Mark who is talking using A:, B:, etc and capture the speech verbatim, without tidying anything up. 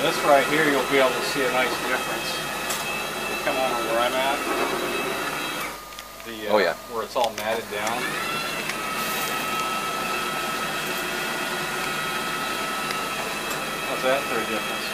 A: this right here, you'll be able to see a nice difference. You come on where I'm at, the, uh,
B: oh yeah,
A: where it's all matted down. How's that for a difference?